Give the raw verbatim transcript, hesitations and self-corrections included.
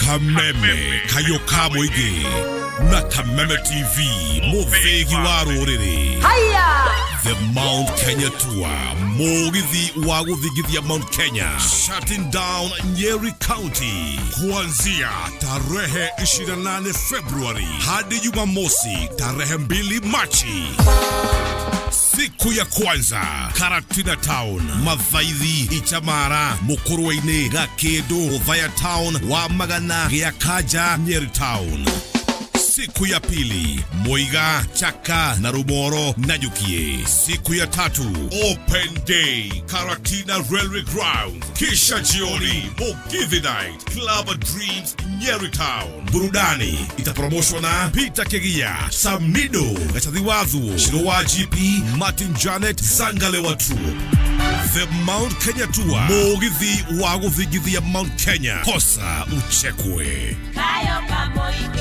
Kameme Kayoka Moige na Kameme T V Movegi Warorere. The Mount Kenya Tour Mogithi Wagudhigithia Mount Kenya, shutting down Nyeri County kuanzia tarehe ishirini na nane Februari hadi Jumamosi tarehe mbili Machi. Siku ya kwanza Karatina Town, Mavaidhi, Ichamara, Mukuruwaine, Gakedo, Othaya Town, Wamagana, Giakaja, Nyeri Town. Siku ya pili Muiga, Chaka, Narumoro, Nanyukie. Siku ya tatu Open Day Karatina Railway Ground. Kisha jioni Mugithi Night Club Dreams Nyeri Town. Burudani itapromoshwa na Peter Kegia, Samido, Gachadhiwadhu, Shirowa G P, Martin Janet, Zangale Watu. The Mount Kenya Tour Mugithi Wagudhigithia Mount Kenya. Kosa uchekwe. Kayoka Moige.